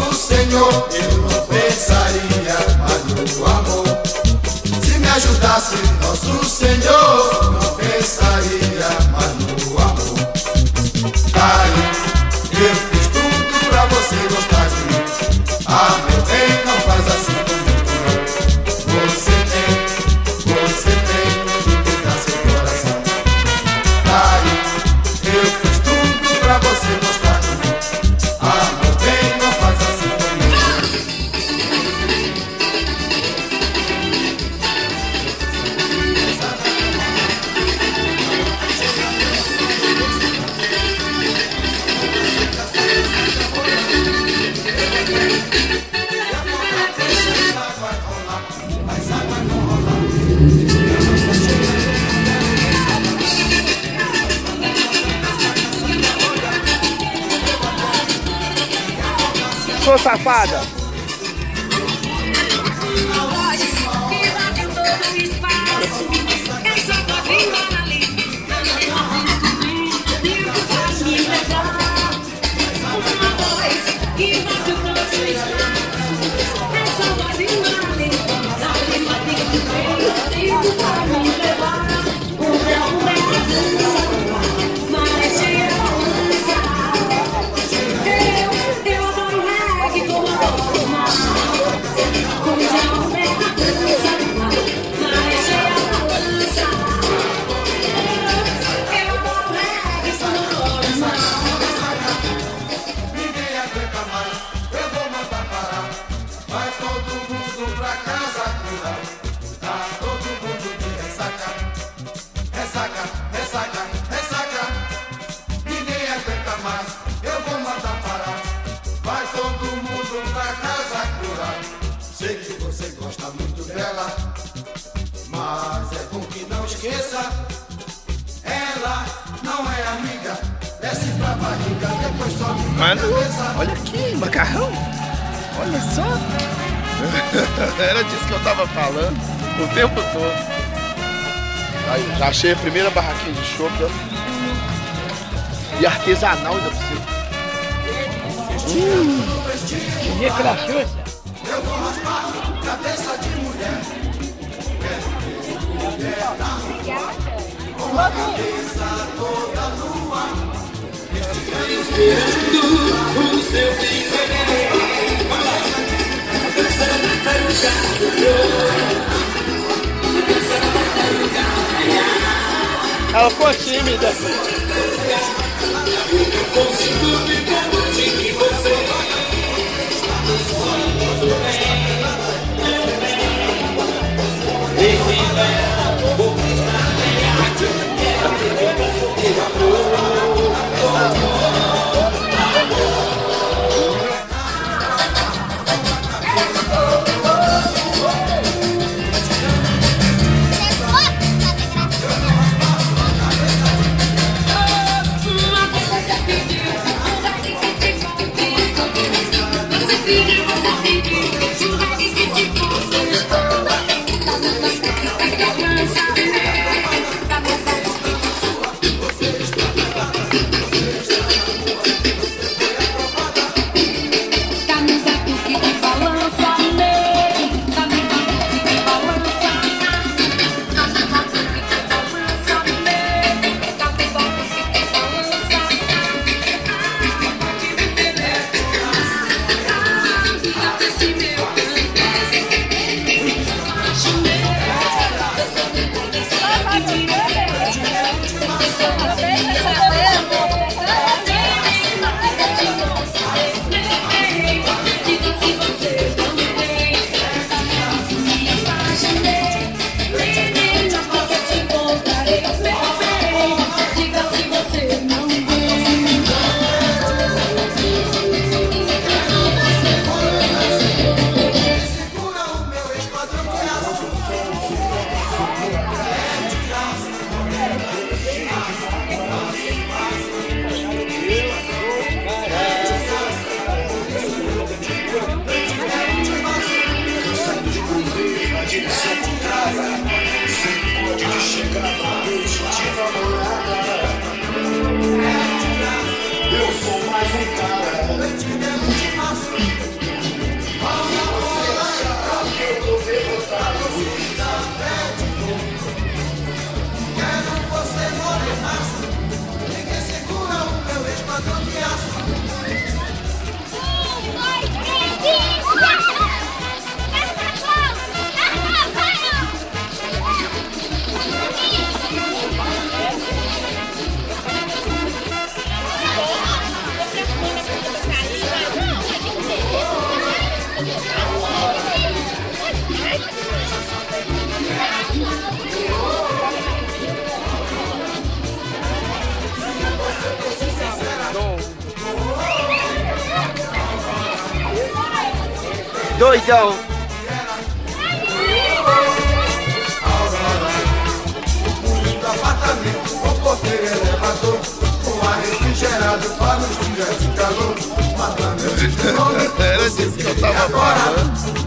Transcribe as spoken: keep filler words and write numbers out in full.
nosso Senhor, eu não pensaria mais no amor. Se me ajudasse nosso Senhor, não pensaria mais no amor. Aí eu fiz tudo pra você gostar de mim. Ah, meu bem, não faz assim comigo. Você tem, você tem que dar seu coração. Aí eu fiz tudo pra você gostar de mim. Ah, meu bem, não faz assim comigo. Sou safada. Sei que você gosta muito dela, mas é bom que não esqueça, ela não é amiga. Desce pra barriga, depois sobe pra Mano, cabeça. olha aqui, macarrão. Olha só. Era disso que eu tava falando o tempo todo. Aí, já achei a primeira barraquinha de chopp. E artesanal ainda por cima. Hum. Queria que ela chute. Eu vou raspar cabeça de mulher. Com a cabeça toda nua. Esperando o seu bem. Ela ficou tímida. Eu consigo me confundir que você Doidão. Apartamento com porteiro elevador, com ar refrigerado para os dias de calor. Matando de nome, Era disso que eu tava falando.